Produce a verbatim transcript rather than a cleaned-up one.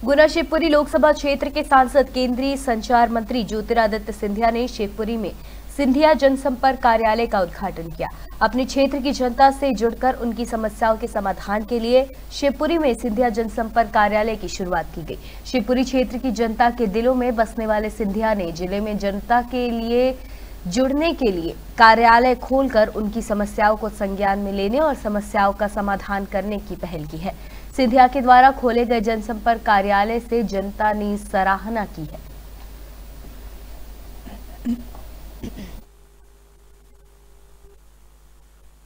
गुना शिवपुरी लोकसभा क्षेत्र के सांसद केंद्रीय संचार मंत्री ज्योतिरादित्य सिंधिया ने शिवपुरी में सिंधिया जनसंपर्क कार्यालय का उद्घाटन किया। अपने क्षेत्र की जनता से जुड़कर उनकी समस्याओं के समाधान के लिए शिवपुरी में सिंधिया जनसंपर्क कार्यालय की शुरुआत की गई। शिवपुरी क्षेत्र की जनता के दिलों में बसने वाले सिंधिया ने जिले में जनता के लिए जुड़ने के लिए कार्यालय खोलकर उनकी समस्याओं को संज्ञान में लेने और समस्याओं का समाधान करने की पहल की है। सिंधिया के द्वारा खोले गए जनसंपर्क कार्यालय से जनता ने सराहना की है।